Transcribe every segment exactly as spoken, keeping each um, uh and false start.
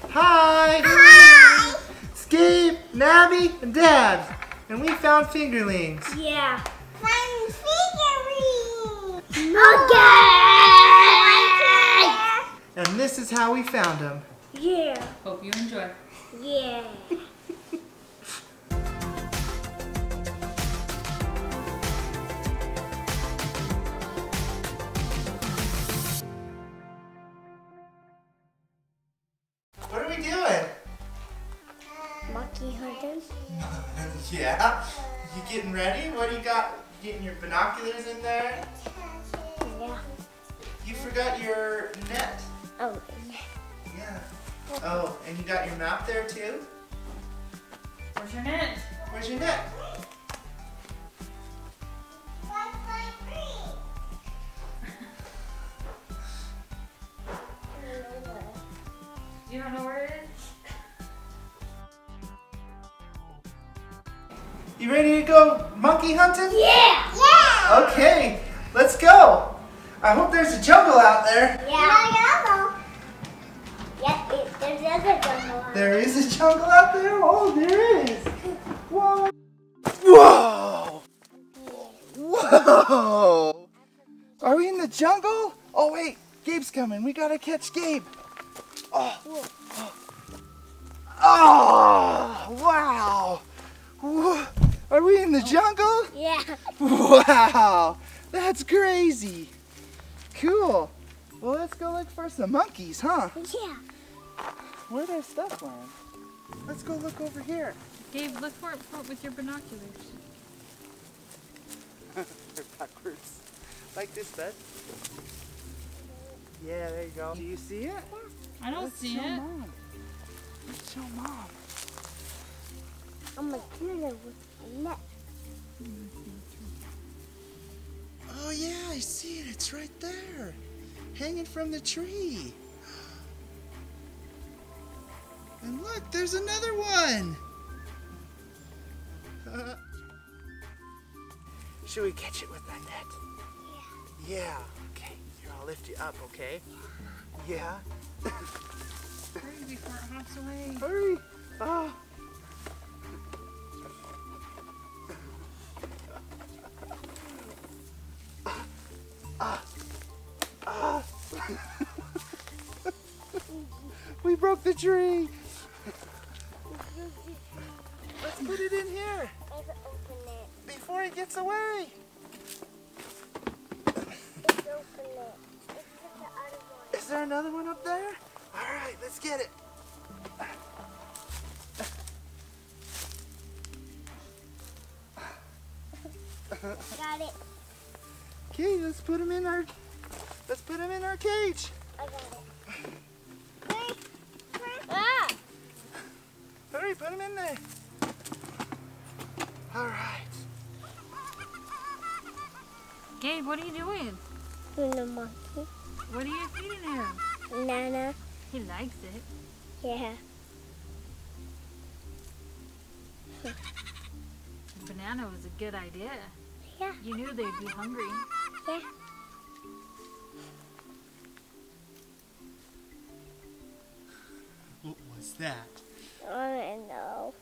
Hi! Hi! It's Gabe, Nabby, and Dad. And we found fingerlings. Yeah. Find fingerlings! Okay! And this is how we found them. Yeah. Hope you enjoy. Yeah. What are we doing? Monkey hunting. Yeah. You getting ready? What do you got? You getting your binoculars in there? Yeah. You forgot your net. Oh. Yeah. Oh, and you got your map there too? Where's your net? Where's your net? You don't know where it is? You ready to go monkey hunting? Yeah! Yeah! Okay, let's go. I hope there's a jungle out there. Yeah. Yep, it, there's another jungle out There is a jungle out there? Oh, there is. Whoa. Whoa. Whoa. Are we in the jungle? Oh, wait. Gabe's coming. We gotta catch Gabe. Oh. Oh, wow. Whoa. Are we in the jungle? Yeah. Wow. That's crazy. Cool. Well, let's go look for some monkeys, huh? Yeah. Where'd our stuff land? Let's go look over here. Gabe, look for it for- with your binoculars. They're backwards. Like this, bud. Yeah, there you go. Do you see it? I don't Let's see show it. Mom. Let's show Mom. I'm a killer with a net. Oh yeah, I see it. It's right there. Hanging from the tree. And look, there's another one. Uh, should we catch it with that net? Yeah. Yeah. Okay. Here, I'll lift you up, okay? Yeah. Hurry before it hops away. Hurry. Oh. Ah. Ah. We broke the tree. Let's put it in here Let's open it. before it gets away. Let's open it. Let's put the other one. Is there another one up there? All right, let's get it. Got it. Okay, let's put him in our let's put him in our cage. I got it. Hurry. Hurry. Ah! Hurry, put him in there. All right. Gabe, what are you doing? The monkey. What are you feeding him? Nana. He likes it. Yeah. Banana was a good idea. Yeah. You knew they'd be hungry. Yeah. What was that? I don't know.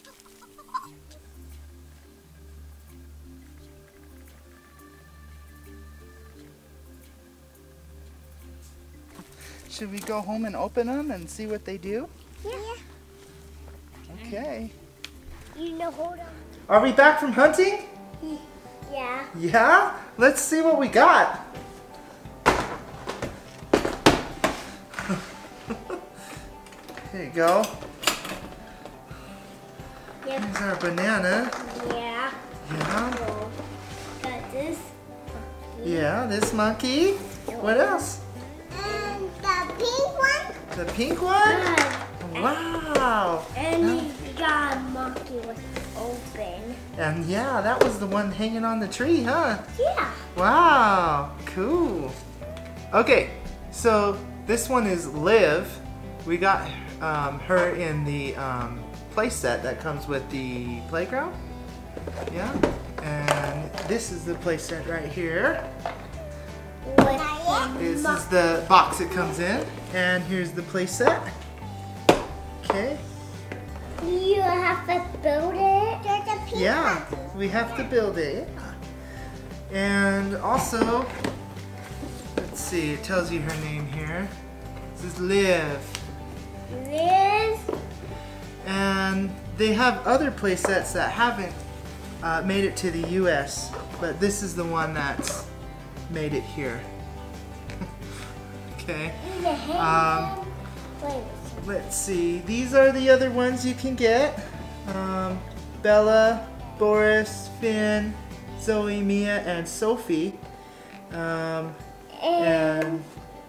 Should we go home and open them and see what they do? Yeah. Okay. You know, hold on. Are we back from hunting? Yeah. Yeah? Let's see what we got. Here you go. Yep. Here's our banana. Yeah. Yeah. Cool. Got this. Yeah, this monkey. What else? And the pink one. The pink one? Good. Wow. And you got a monkey with open. And yeah, that was the one hanging on the tree, huh? Yeah. Wow, cool. Okay, so this one is Liv. We got um, her in the um, play set that comes with the playground. Yeah, and this is the play set right here. With This is the box it comes in, and here's the play set. Okay. You have to build it. There's a piece. Yeah, we have to build it. And also, let's see, it tells you her name here. This is Liv. Liz. And they have other play sets that haven't uh, made it to the U S, but this is the one that's made it here. Okay. Um, let's see. These are the other ones you can get. Um, Bella, Boris, Finn, Zoe, Mia, and Sophie. Um, and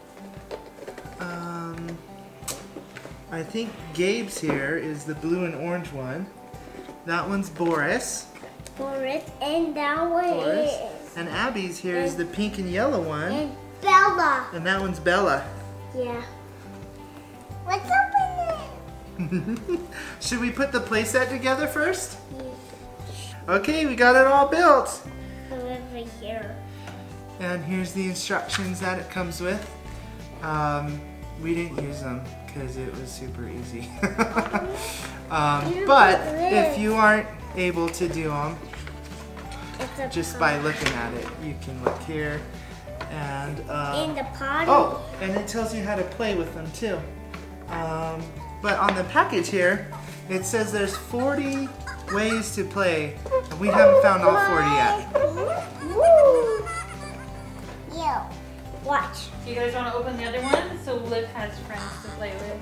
um, I think Gabe's here is the blue and orange one. That one's Boris. Boris, and that one Boris. is. And Abby's here is the pink and yellow one. And Bella. And that one's Bella. Yeah. What's up in there? Should we put the playset together first? Yeah. Okay, we got it all built. Over here. And here's the instructions that it comes with. Um, we didn't use them because it was super easy. um, but if you aren't able to do them, just by looking at it, you can look here. And um, in the potty. oh, and it tells you how to play with them too. Um, but on the package here, it says there's forty ways to play. And we haven't found all forty yet. Woo! You. Watch. Do you guys want to open the other one so Liv has friends to play with?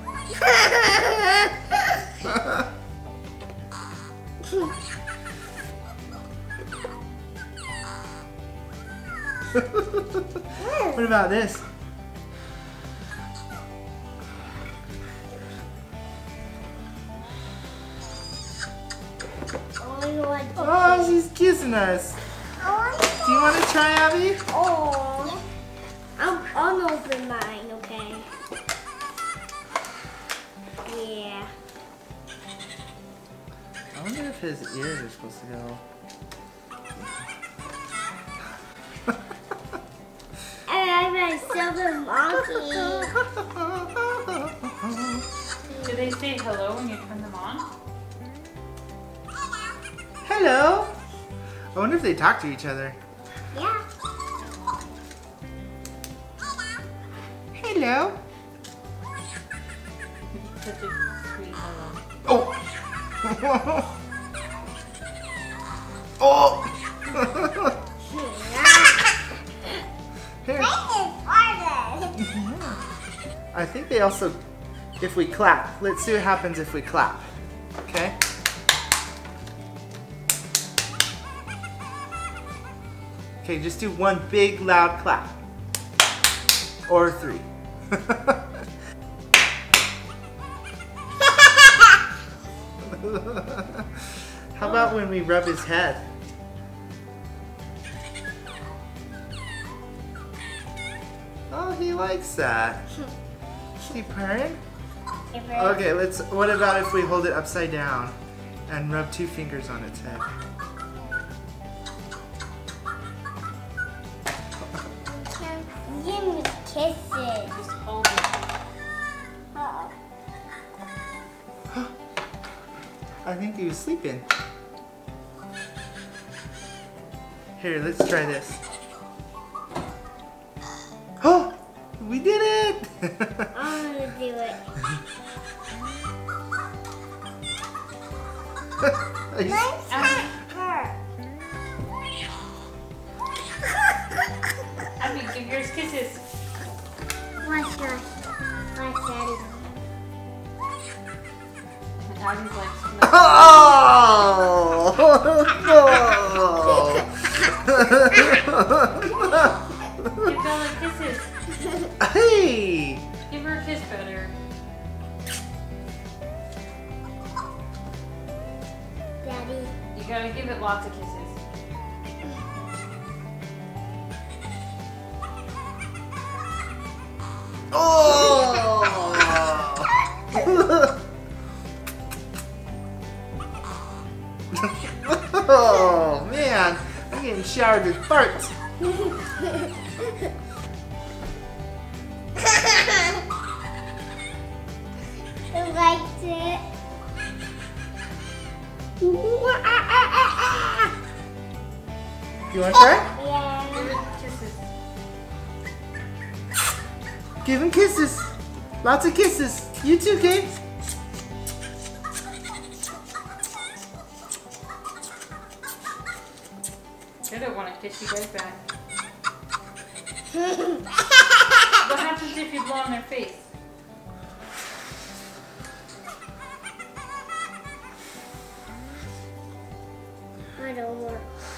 What about this? Oh, she's kissing us. Do you want to try, Abby? Oh. I'm, I'll open mine, okay? Yeah. I wonder if his ears are supposed to go. And I'm a silver monkey. Do they say hello when you turn them on? Hello. I wonder if they talk to each other. Yeah. Hello. Such a sweet hello. Oh. Oh. Here. I think they also, if we clap, let's see what happens if we clap. Okay? Okay, just do one big loud clap. Or three. How about when we rub his head? Oh, he likes that. Is he purring? Okay, let's, what about if we hold it upside down and rub two fingers on its head? Give me kisses. Just hold it. Uh-oh. I think he was sleeping. Here, let's try this. Oh, we did it! I'm gonna do it. Are you- Let's have her. Abby, give yours kisses. Watch that. Watch Daddy. Abby's like, Oh! give Bella kisses. Hey! Give her a kiss better. Daddy. You gotta give it lots of kisses. Oh! Oh man, I'm getting showered with farts. You liked it? You want to try? Yeah. Give it kisses. Give him kisses. Lots of kisses. You too, Gabe. I don't want to kiss you guys back. What happens if you blow on their face? I don't work.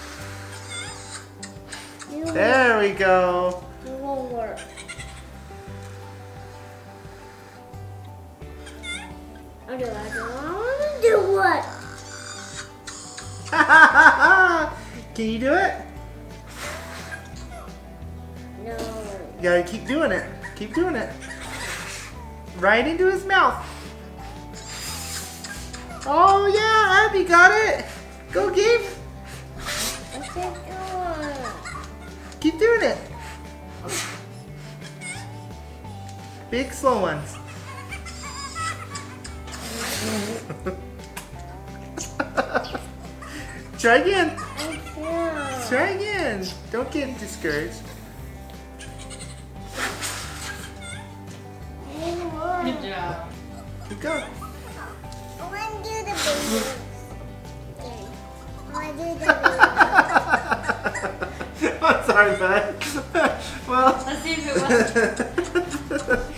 You There we go. It won't work. I do. I don't want to do what? Can you do it? No. You gotta keep doing it. Keep doing it. Right into his mouth. Oh yeah, Abby got it. Go, Gabe. What's it doing? Keep doing it. Big slow ones. Try again. I can't. Try again. Don't get discouraged. It didn't work. Good job. Keep going. I want to do the babies. Okay. I want to do the babies. I'm sorry, bud. Well. Let's see if it was.